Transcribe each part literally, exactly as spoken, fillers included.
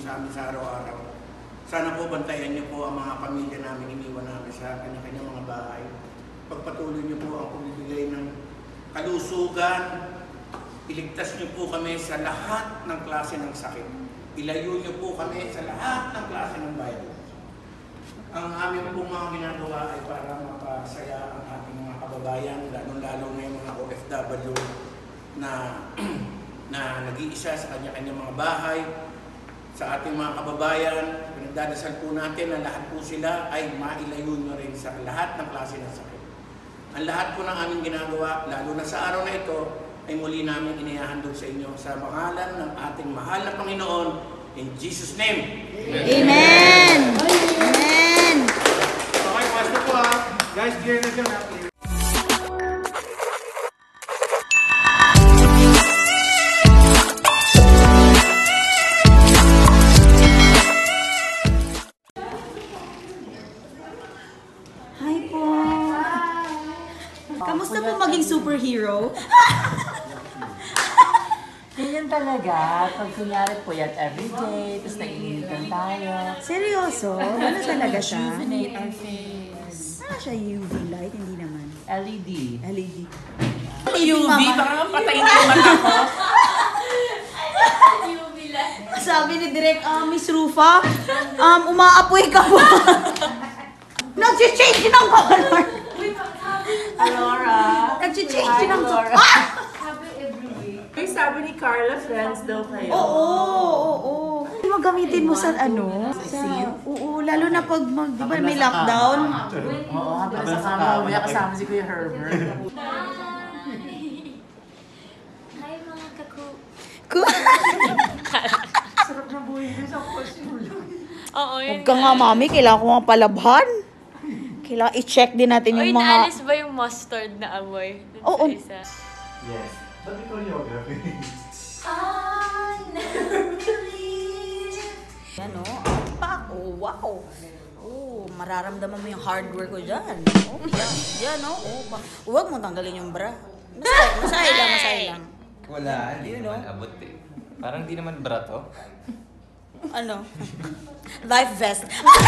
sa amin sa araw-araw. Sana po bantayan niyo po ang mga pamilya namin, iniwan namin sa kanya-kanya mga bahay. Pagpatuloy niyo po ang pagbibigay ng kalusugan, iligtas niyo po kami sa lahat ng klase ng sakit. Ilayo niyo po kami sa lahat ng klase ng bayan. Ang aming pong mga ginagawa ay para mapasaya ang ating mga kababayan, lalo-lalo na yung mga O F W na, na nag-iisa sa kanya-kanyang mga bahay. Sa ating mga kababayan, pinagdadasal po natin na lahat po sila ay mailayo nyo rin sa lahat ng klase ng sakit. Ang lahat po ng aming ginagawa, lalo na sa araw na ito, ay muli namin inihahandog sa inyo sa pangalan ng ating mahal na Panginoon, in Jesus' name. Amen! Amen! Okay, pastor po ha. Guys, gear na dyan ha. Hi po! Kamusta po maging superhero? Ganyan talaga. Pag kunyari po yan everyday, tapos naiinitan tayo. Seryoso? Ano talaga siya? Rejuvenate our face. Ano siya U V light? Hindi naman. L E D. L E D. U V? Baka patayin ko naman ako. Sabi ni Direk, ah, Miss Rufa, um, umaapoy ka po. Nag-change ng color. Alora. Nag-change ng color. Ay, sabi ni Carla, friends daw kayo. Oo, oo, oo. Hindi mo gamitin mo sa ano? Sa, oo, lalo na pag mag, di ba may lockdown? Oo, habang sa kama, may kasama si Kuya Herbert. Hi mga kaku. Sarap na buhay ko sa kusyulo. Oo, yun. Huwag ka nga, mami. Kailangan ko mga palabhan. Kailangan i-check din natin yung Oy, mga... naalis ba yung mustard na amoy? Dun Oo. sa isa. Yes. Ba't may choreography? Yan o. Pa. Oh, wow. Oh, mararamdaman mo yung hard work ko dyan. Oh, yan. Yan o. Oh, pa. Huwag mo tanggalin yung bra. Masay, masay lang, masay lang. Wala, hindi You naman know? abot eh. Parang di naman bra to. Ano? Life vest.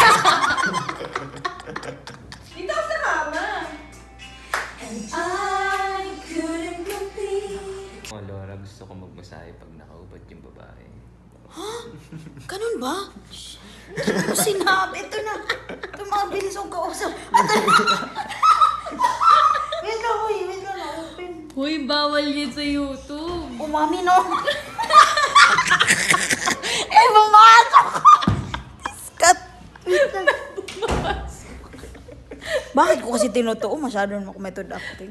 Dito sa mama. I couldn't complete. Oh, Laura, gusto ko magmasahe pag nakaubad yung babae. Ganun ba? Ano sinabi? Ito na. Ito mga bilis kong kausap. Ito na. Wait lang, uy. Wait lang, na-open. Uy, bawal yun sa YouTube. Oh, mami, no? Eh, bumasok! Iskat! Wait lang. Bakit ko kasi tinutuo? Masyado naman ako method acting.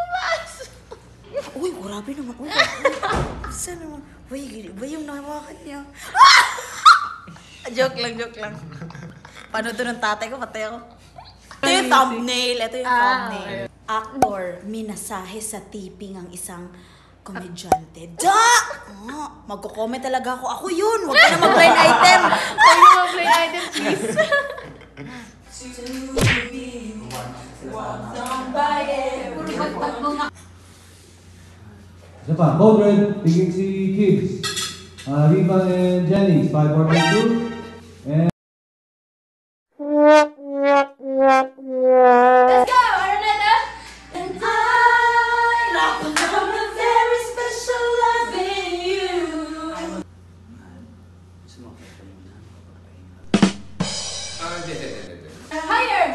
Uy, grabe naman. Uy, saan naman? Uy, iba yung nahawakan niya. Joke lang, joke lang. Paano ito ng tatay ko? Patay ako. Ito yung thumbnail. Ito yung thumbnail. Actor, minasahe sa tipping ang isang komedyante. Da! Oh, magko-comment talaga ako. Ako yun! Huwag ka na mag-blind item. Huwag yung mga play item, please. Isa pa, Code Red, tingin si Kids. Uh, Riva and Jenny, five four nine two. And... Let's go, Arnetta! And I love a very special love in you. Ah, hindi, hindi, hindi, hindi. Higher!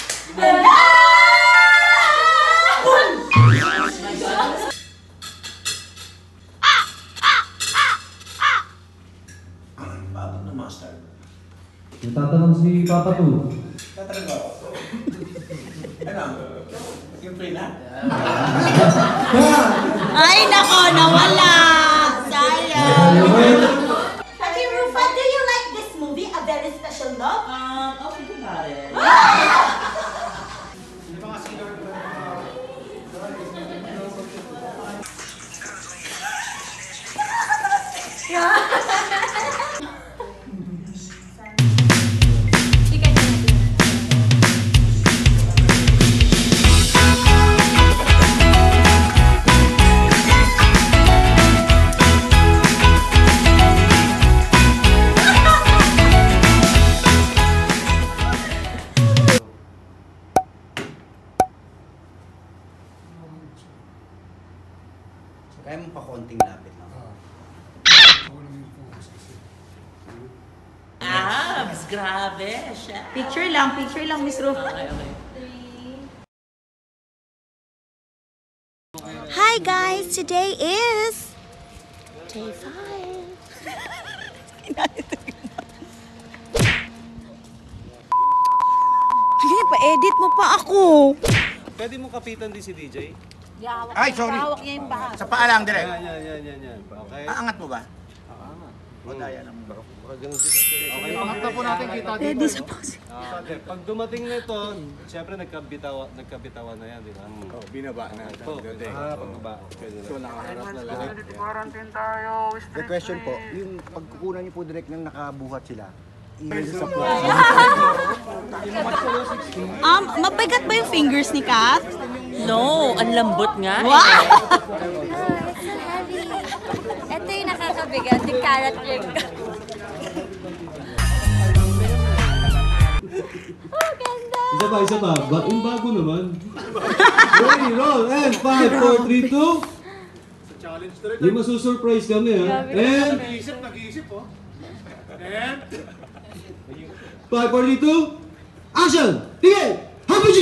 Bago na master. Natatanong si Papa Tu. Tatanong ako. Ano? Yung play na? Ay, nako, nawala! Sayang! Ate Rufa, do you like this movie, A Very Special Love? Um, okay, good about it. Yung mga senior ko na Thank Grabe, siya. Picture lang, picture lang, Miss Ru. Okay, okay. Hi guys, today is day five. Sige, pa-edit mo pa ako. Pwede mo kapitan din si D J? Ay, sorry. Hawak niya yung baha. Sa paa lang, direct. Yan, yan, yan, yan, yan. Okay. Aangat mo ba? O, daya lang. Baka, baka ganun siya. Okay, pangat na po natin kita dito. Pwede sa pause. Ah, okay. Pag dumating na ito, siyempre nagkabitawa, nagkabitawan na yan, di ba? Oh, binaba na. Ito, ah, pagbaba. Pwede na. Ito, nakaharap na lang. The question po, yung pagkukunan niyo po direct nang nakabuhat sila, i- sa po. Um, mabigat ba yung fingers ni Kat? No, ang lambot nga. Wow! It's so heavy. Ito yung nakakabigat, yung carrot cake. Oh, ganda! Isa pa, isa pa. Ba yung bago naman. Ready, roll, and five, four, three, two. Challenge na rin. Yung masusurprise kami, ha? And Nag-iisip, nag-iisip, oh. And, five, four, three, two. Action! Tingin! Happy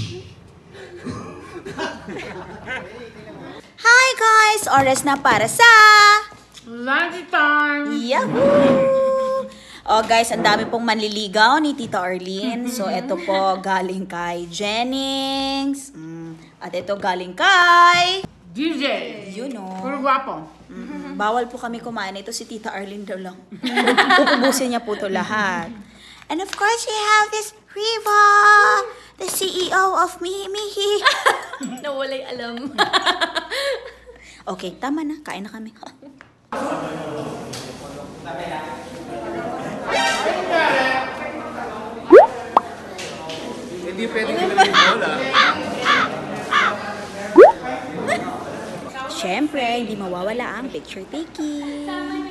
Hi guys! Oras na para sa... Lunch time! Yahoo! Oh guys, ang dami pong manliligaw ni Tita Arlene. So ito po galing kay Jennings. Mm, at ito galing kay... D J! You know. Puro guwapo. Mm, bawal po kami kumain. Ito si Tita Arlene daw lang. Uubusin niya po ito lahat. And of course, we have this Riva, the C E O of Mimi. Nawalay alam. Okay, tama na. Kain na kami. hindi pwede kilala yung bola. Siyempre, hindi mawawala ang picture taking.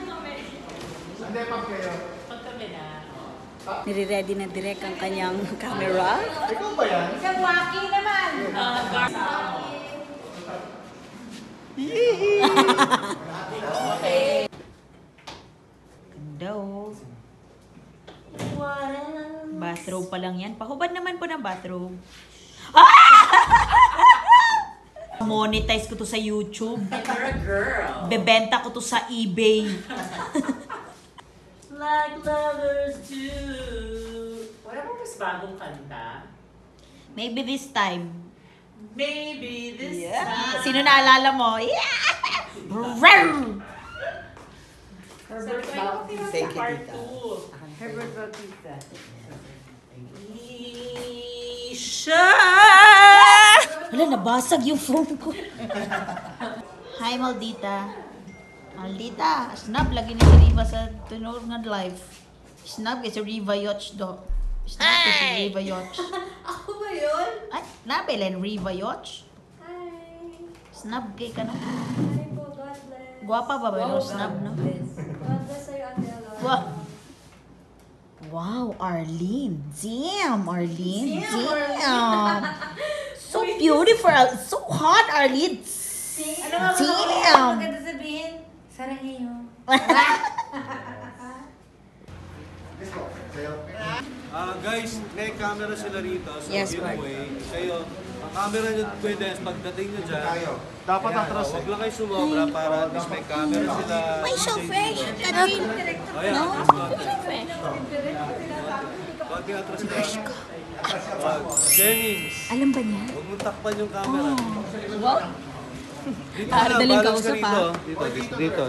Nire-ready na direct ang kanyang camera. Isang waki naman. Ganda oh. Bathrobe pa lang yan. Pahubad naman po ng bathrobe. Monetize ko to sa YouTube. You're a girl. Bebenta ko to sa eBay. Like lovers do. Wala mo mas bagong kanta? Maybe this time. Maybe this time. Sino naalala mo? Yeah! Rawr! Herbert Bautista Part two. Herbert Bautista. Isha! Wala, nabasag yung phone ko. Hi, Maldita. Maldita, snap lagi ni si Riva sa tunod nga live. Snap kay si Riva Yacht do. Snap kay si Riva Yacht. Ako ba yun? Ay, napilan Riva Yacht. Hi. Snap kay ka no. Hi po, God bless. Guwapa ba ba no? Snap no? God bless sa'yo, Ate Alon. Wow. Wow, Arlene. Damn, Arlene. Damn. So beautiful. So hot, Arlene. Ano nga ba Damn. maganda sabihin? Sarangin nyo. Ah, guys, may camera sila rito. So, Yes, give Mark. away. Kayo, ang camera nyo, pwede, pagdating nyo dyan, dapat atras. Huwag lang kayo sumobra para at least may camera sila. Why so fresh? Kanin. Ayan, No? atras konti. Konti atras na. Wag. Jennings, Alam ba niya? huwag mong takpan yung camera. Wow. Dito Ah, na, daling balance ka kausap, rito. Dito, dito, dito.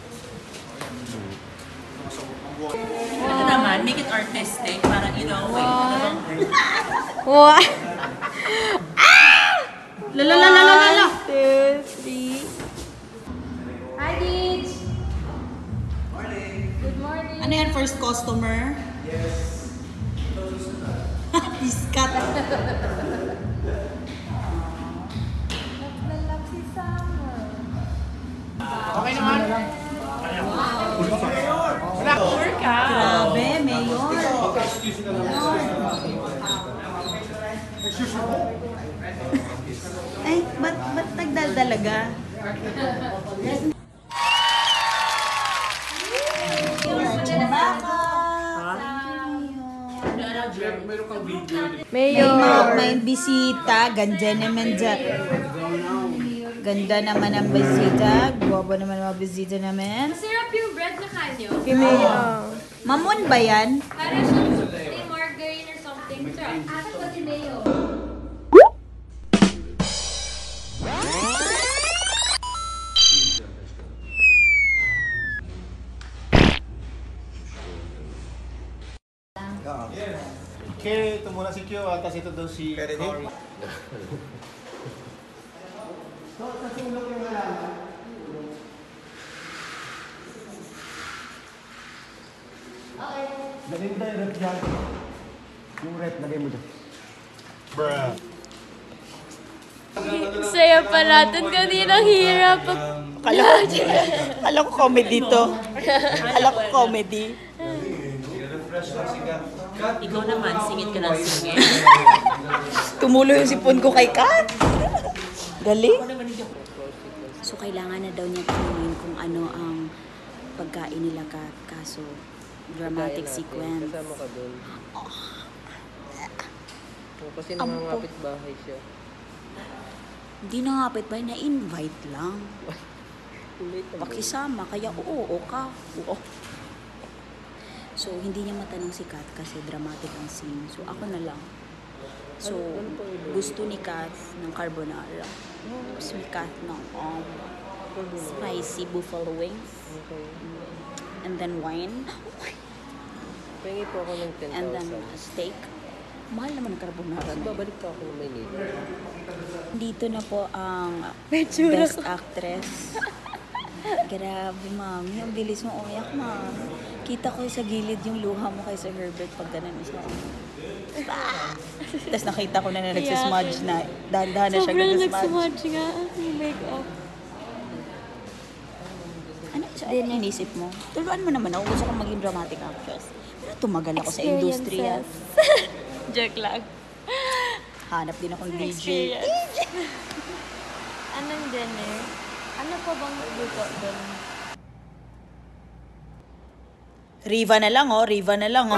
Ito naman, make it artistic para, you know, One. What? Ah! La la la la la la la. Two, three. Hi, Deej. Morning. Good morning. Ano yan, first customer? Yes. He's cut. Naglalak si Summer. Okay naman. sure ka. Grabe, mayor. Ay, ba't, ba't nagdaldalaga? May, ma- may bisita. Ganda naman dyan. Ganda naman ang bisita. Guwapo naman ang mga bisita namin. Masarap yung bread na kanyo. Mamon ba yan? Para siyang may margarine or something. Sarap. Asa ko si Mayo. Okay, ito muna si Q, at tapos ito daw si Cory. Lagay mo tayo rep dyan. Yung rep, lagay mo dyan. Bruh. Saya pa natin kaninang hirap. Kala ko, kala ko comedy to. Kala ko comedy. Ikaw naman, singit ka ng singit. Tumulo yung sipon ko kay Kat. Galing. So, kailangan na daw niya tanungin kung ano ang pagkain nila, Kat. Kaso, dramatic sequence. Kasama ka doon. Oh, Kasi Ampo. nangangapit bahay siya. Hindi na nga ba, na-invite lang. Late na ba? Pakisama, kaya oo, oo ka. Oo. So, hindi niya matanong si Kat kasi dramatic ang scene. So, ako na lang. So, gusto ni Kat ng carbonara. Gusto ni Kat ng um, spicy buffalo wings. Okay. And then wine. Pengi po ako ng ten And then thousand. steak. Mahal naman ang carbonara na. Babalik pa ako ng Maynila. Dito na po ang best actress. Grabe, mami. Ang bilis mo umiyak, ma'am. Kita ko sa gilid yung luha mo kay Sir Herbert pag ganun isa. Tapos nakita ko na na nagsismudge na. Dahan-dahan na siya Sobrang nagsismudge. nagsumudge nga yung makeup. Ano so, ano inisip mo? Tuluan mo naman ako. Gusto kong maging dramatic actress. Pero tumagal ako sa industriya. Joke lang. Hanap din akong D J. Experience. Anong dinner? Ano pa bang luto doon? Riva na lang, oh. Riva na lang, oh.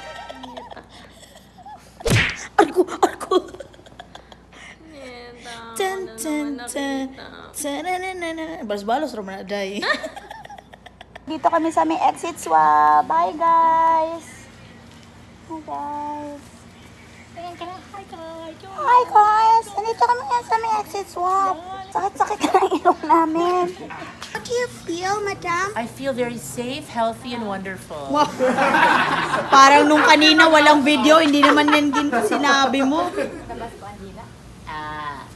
Arko, arko. Tan, tan, tan. Tananana. Balos-balos, Roman na day. Dito kami sa may exit swap. Bye, guys. Hi, guys. Hi, guys. Nandito kami yan sa may exit swap. Sakit-sakit ka ng ilong namin. How do you feel, madam? I feel very safe, healthy, and wonderful. Wow. Parang nung kanina walang video, hindi naman yan din sinabi mo. Ah.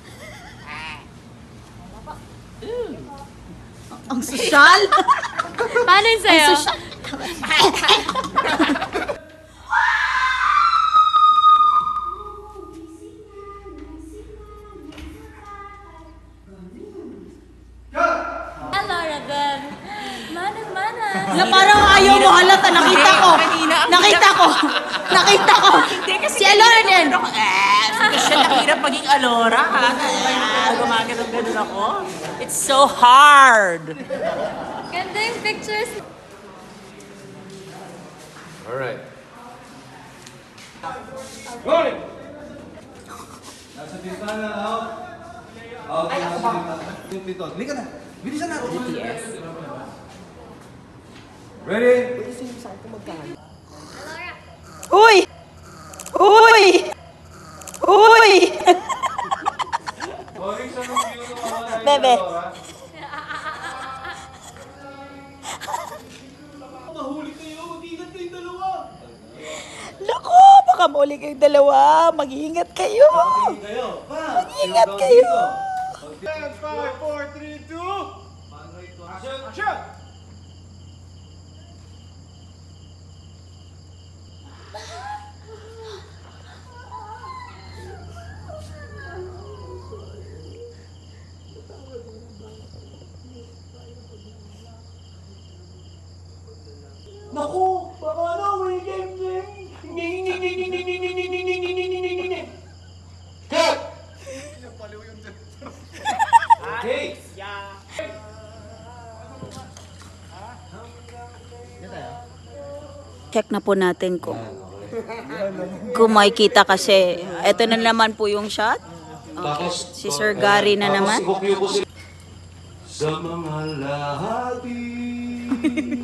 Ang sosyal. Paano yung sayo? Ang sosyal. Hello, Ragan. Manas, manas. Na parang ayaw mo halata. Nakita ko. Nakita ko. Nakita ko. Si Alora din. Eh, kasi nakirap maging Alora, ha? Ah, gumagano'n-ganon ako. It's so hard. Ganda yung pictures. Alright. Rolling! Nasa bintana, out. Out, nasa bintana. Dito, halika na. Bilisan na. B T S. Ready? Uy! Uy! Uy! Bebe. Mahuli kayo, mag-ingat kayong dalawa. Naku, baka mauli kayong dalawa. Mag-iingat kayo. Kayo, ha? Mag-iingat kayo. five, four, three, two. Action! Action! Naku! Baka ano, may game game! Ding, ding, ding, ding, ding, ding, ding, ding, ding, ding, ding, ding, ding, ding. Cut! Okay! Check na po natin kung Kung makikita kasi, ito na naman po yung shot. Okay. Si Sir Gary na naman. Sa mga lahati